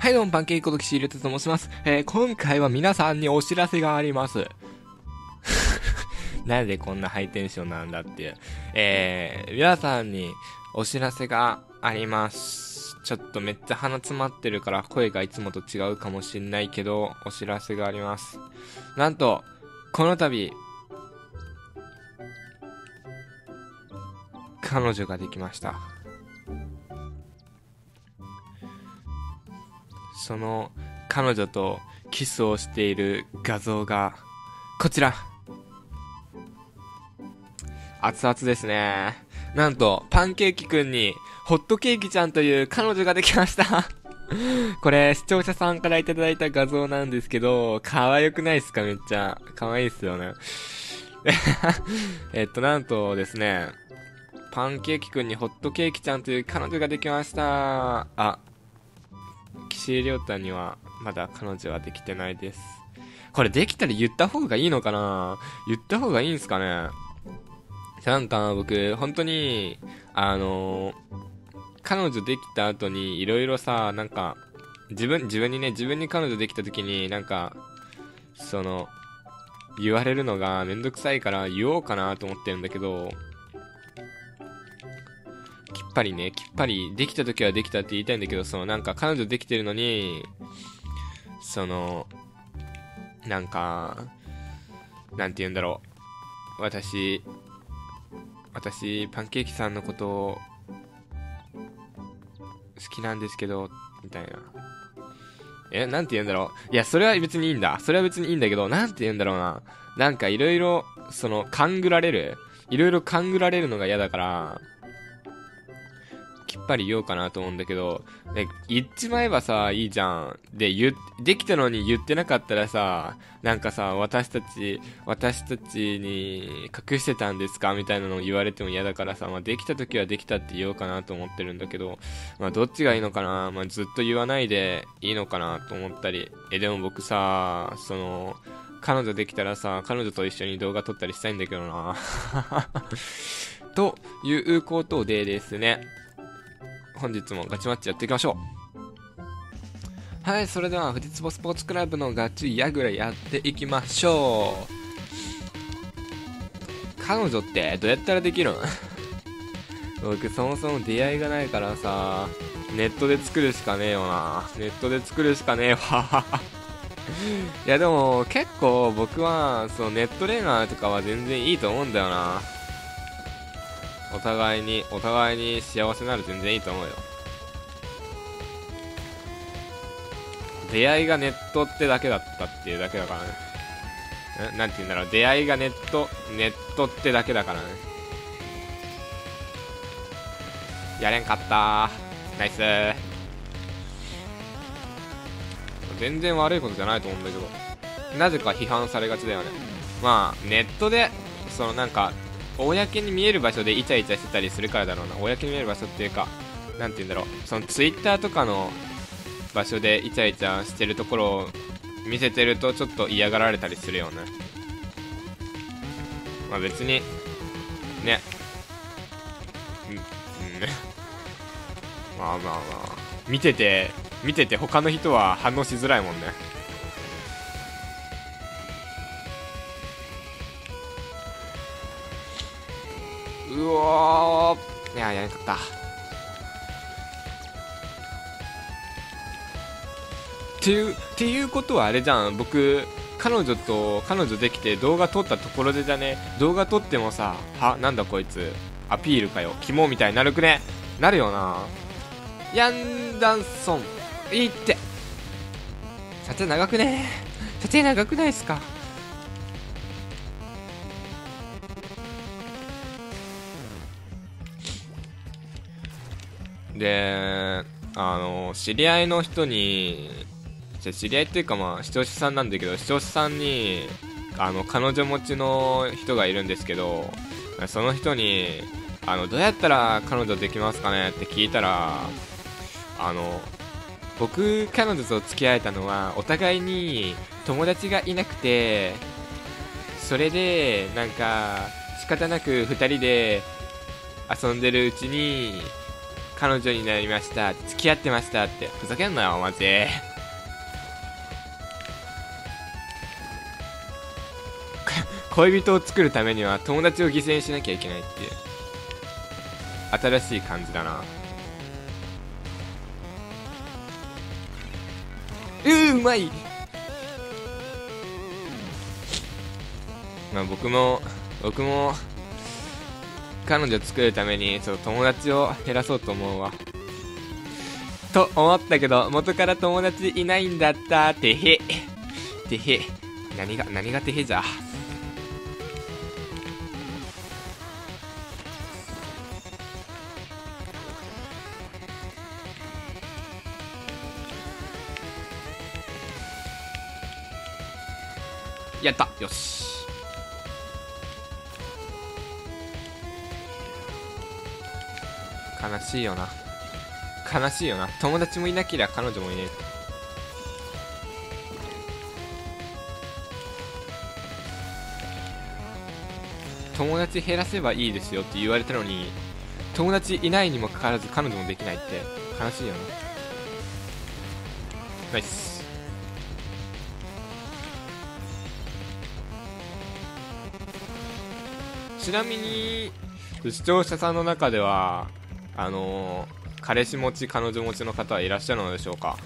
はい、どうも、パンケーキこときし入れたと申します。今回は皆さんにお知らせがあります。なんでこんなハイテンションなんだっていう。皆さんにお知らせがあります。ちょっとめっちゃ鼻詰まってるから声がいつもと違うかもしんないけど、お知らせがあります。なんと、この度、彼女ができました。その彼女とキスをしている画像がこちら。熱々ですね。なんとパンケーキくんにホットケーキちゃんという彼女ができました。これ視聴者さんからいただいた画像なんですけど、可愛くないですか？めっちゃ可愛いっすよね。なんとですね、パンケーキくんにホットケーキちゃんという彼女ができました。岸井亮太にはまだ彼女はできてないです。これできたら言った方がいいのかな？言った方がいいんすかね？なんか僕本当に彼女できた後にいろいろさ、なんか自分に彼女できた時になんか言われるのがめんどくさいから言おうかなと思ってるんだけど、きっぱりできた時はできたって言いたいんだけど、なんか彼女できてるのに、なんか、なんて言うんだろう。私、パンケーキさんのことを、好きなんですけど、みたいな。なんて言うんだろう。いや、それは別にいいんだ。それは別にいいんだけど、なんて言うんだろうな。なんかいろいろ、勘ぐられるのが嫌だから、きっぱり言おうかなと思うんだけど、言っちまえばさ、いいじゃん。で、できたのに言ってなかったらさ、なんかさ、私たちに隠してたんですかみたいなのを言われても嫌だからさ、できた時はできたって言おうかなと思ってるんだけど、どっちがいいのかな？ずっと言わないでいいのかなと思ったり。でも僕さ、彼女できたらさ、彼女と一緒に動画撮ったりしたいんだけどな。ということでですね、本日もガチマッチやっていきましょう。はい、それでは富士坪スポーツクラブのガチヤグラやっていきましょう。彼女ってどうやったらできるん？僕そもそも出会いがないからさ、ネットで作るしかねえわ。いやでも結構僕はネット恋愛とかは全然いいと思うんだよな。お互いに幸せなら全然いいと思うよ。出会いがネットってだけだったっていうだけだからね。なんて言うんだろう、出会いがネットってだけだからね。やれんかったー。ナイスー。全然悪いことじゃないと思うんだけど、なぜか批判されがちだよね。ネットでなんか公に見える場所でイチャイチャしてたりするからだろうな。公に見える場所っていうか、なんて言うんだろう、ツイッターとかの場所でイチャイチャしてるところを見せてるとちょっと嫌がられたりするよね。別にね、見てて他の人は反応しづらいもんね。うおー、いや、やれなかった。っていうことはあれじゃん。僕彼女できて動画撮ったところでじゃね、動画撮ってもさ、なんだこいつアピールかよ、キモみたいになるよな。ヤンダンソンいいって。撮影長くないっすか？で、知り合いの人に、知り合いっていうか視聴者さんなんだけど、視聴者さんに彼女持ちの人がいるんですけど、その人にどうやったら彼女できますかねって聞いたら、僕彼女と付き合えたのはお互いに友達がいなくて、それでなんか仕方なく2人で遊んでるうちに彼女になりました、付き合ってましたって。ふざけんなよ、マジ。恋人を作るためには友達を犠牲にしなきゃいけないっていう。新しい感じだな。うまい。まあ僕も彼女作るためにちょっと友達を減らそうと思うわ。と思ったけど、元から友達いないんだった。てへ。てへ。何がてへじゃ。やった。よし。悲しいよな。悲しいよな。友達もいなければ彼女もいねえ。友達減らせばいいですよって言われたのに、友達いないにもかかわらず彼女もできないって悲しいよな。ナイス。ちなみに視聴者さんの中では彼氏持ち彼女持ちの方はいらっしゃるのでしょうか。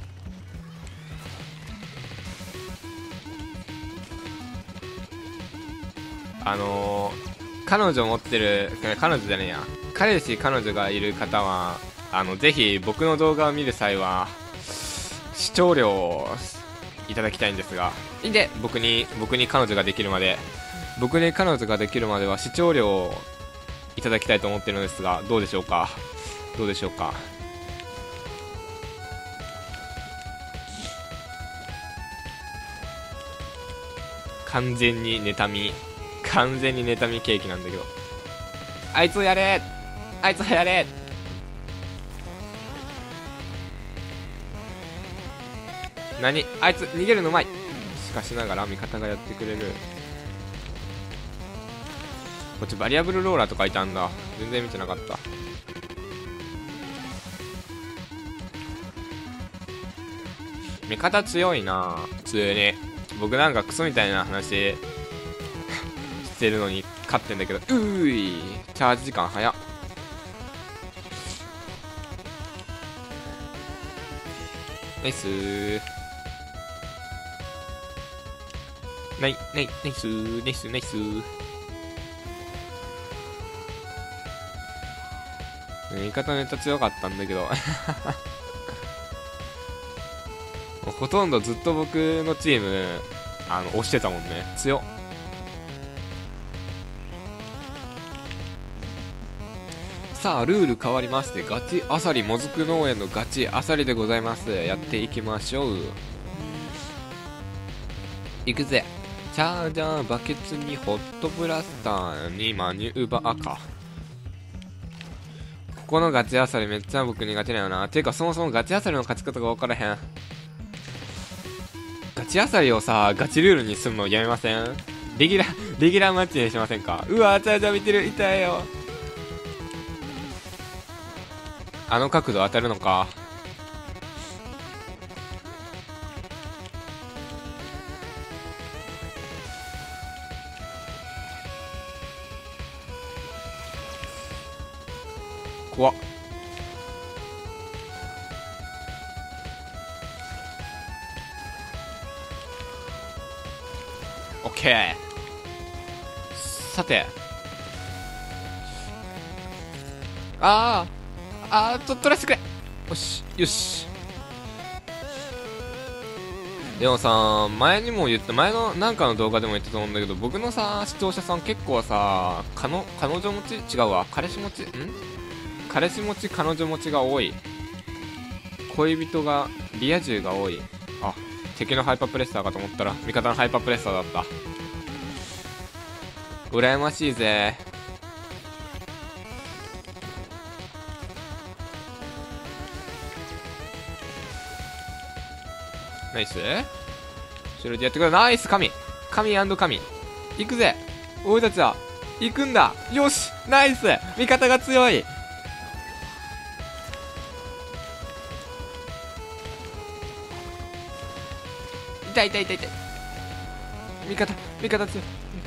彼女持ってる、彼女じゃねえや、彼氏彼女がいる方はぜひ僕の動画を見る際は視聴料をいただきたいんですが、いいんで、僕に彼女ができるまでは視聴料をいただきたいと思ってるのですが、どうでしょうか。完全に妬みケーキなんだけど、あいつをやれ。何、あいつ逃げるのうまい。しかしながら味方がやってくれる。こっちバリアブルローラーと書いてあんだ。全然見てなかった。味方強いな普通に。僕なんかクソみたいな話してるのに勝ってんだけど、チャージ時間早っ。ナイスー。ナイスー。味方ネタ強かったんだけどほとんどずっと僕のチーム押してたもんね。強っ。さあルール変わりまして、ガチアサリもずく農園のガチアサリでございます。やっていきましょう。いくぜ。チャージャー、バケツにホットブラスターにマニューバーか。ここのガチアサリめっちゃ僕苦手だよな。ていうかそもそもガチアサリの勝ち方が分からへん。ガチアサリをさ、ガチルールにすんのやめません？レギュラーマッチにしませんか？うわー、チャージャー見てる。痛いよ。あの角度当たるのか。怖っ。オッケー。さて、取らせてくれ。よし。でもさ、前のなんかの動画でも言ったと思うんだけど、僕のさ、視聴者さん結構さ、彼女持ち違うわ。彼氏持ち彼女持ちが多い。恋人がリア充が多い。あ、敵のハイパープレッサーかと思ったら味方のハイパープレッサーだった。羨ましいぜ。ナイス。それでやってくれ。ナイス。神行くぜ。俺たちは行くんだ。よし、ナイス。味方が強い。 痛い痛い痛い痛い。味方強い。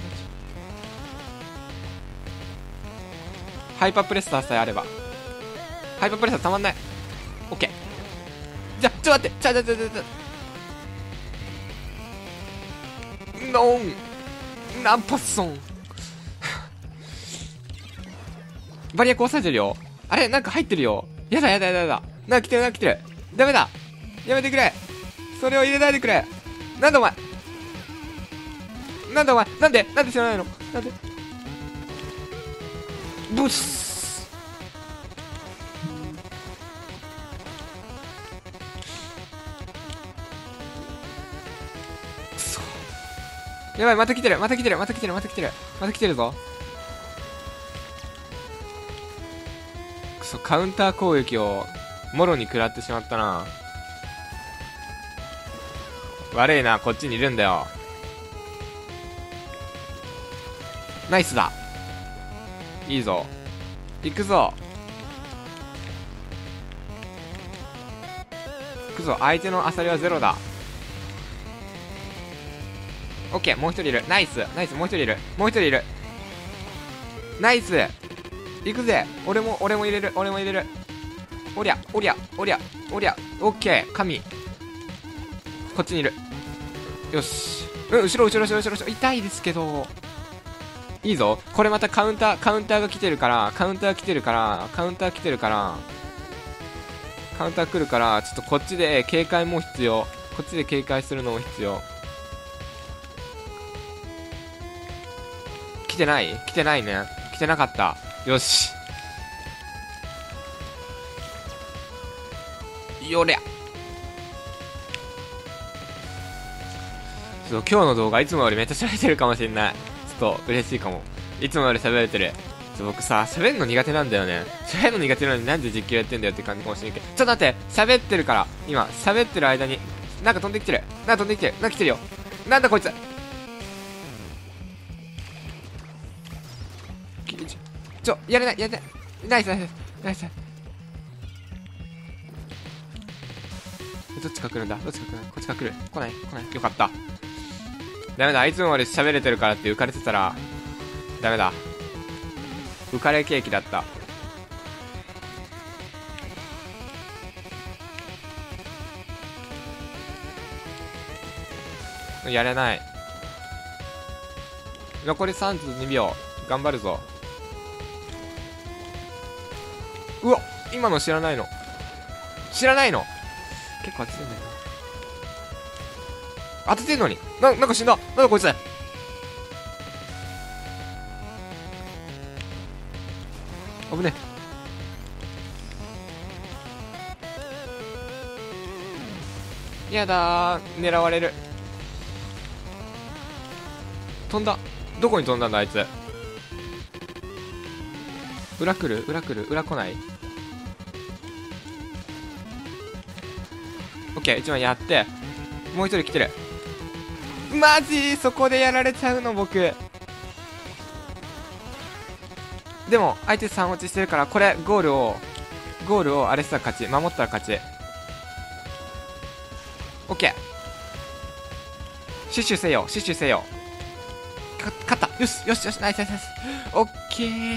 ハイパープレッサーさえあれば。ハイパープレッサーたまんない。オッケー。じゃ、ちょっと待って。ノンナンパッソンバリア壊されてるよ。あれなんか入ってるよ。やだ。なんか来てる。ダメだ。やめてくれ。それを入れないでくれ。なんだお前。なんで知らないの。なんでブス。くそ。やばい、また来てるぞ。くそ、カウンター攻撃をもろに食らってしまったな。悪いな、こっちにいるんだよ。ナイスだ。いいぞ。行くぞ。相手のアサリはゼロだ。オッケー、もう一人いる。ナイス、もう一人いる。ナイス。行くぜ。俺も入れる。おりゃ。オッケー、神。こっちにいる。よし。後ろ。痛いですけど。いいぞ。これまたカウンター来てるから、カウンター来るから、ちょっとこっちで警戒も必要。こっちで警戒するのも必要。来てないね。来てなかった。よし。よりゃ。ちょっと今日の動画いつもよりめっちゃ喋れてるかもしれない。ちょっと嬉しいかも。いつもより喋れてる。僕さ、喋るの苦手なんだよね。喋るの苦手なのになんで実況やってんだよって感じかもしれんけど。ちょっと待って、喋ってるから。今、喋ってる間に、なんか飛んできてる。なんか来てるよ。なんだこいつ。やれない。ナイス。どっちから来るんだ。こっちから来る。来ない。よかった。ダメだ。いつもより喋れてるからって浮かれてたら、ダメだ。浮かれケーキだった。やれない。残り32秒。頑張るぞ。うわ、今の知らないの。結構当ててんだよな。当ててんのに。なんか死んだ。なんだこいつ。危ねえ。やだー。狙われる。飛んだ。どこに飛んだんだあいつ。裏来る。裏来ない。オッケー、一番やって、もう一人来てる。マジそこでやられちゃうの僕。でも相手3落ちしてるから、これゴールをあれしたら勝ち、守ったら勝ち。オッケー。死守せよ。勝った。よし、ナイス。オッケー。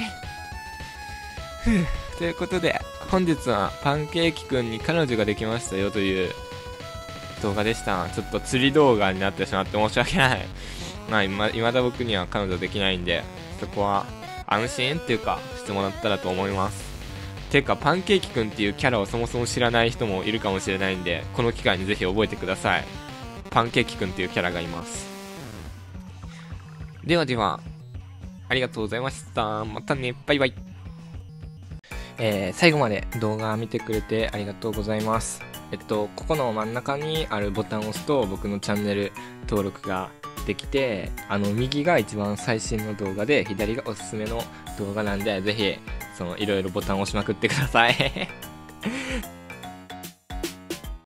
ということで、本日はパンケーキくんに彼女ができましたよという動画でした。ちょっと釣り動画になってしまって申し訳ない。未だ僕には彼女できないんで、そこは安心っていうかしてもらったらと思います。てかパンケーキくんっていうキャラをそもそも知らない人もいるかもしれないんで、この機会にぜひ覚えてください。パンケーキくんっていうキャラがいます。ではありがとうございました。またね、バイバイ。最後まで動画見てくれてありがとうございます。ここの真ん中にあるボタンを押すと僕のチャンネル登録ができて、右が一番最新の動画で左がおすすめの動画なんで、ぜひいろいろボタンを押しまくってください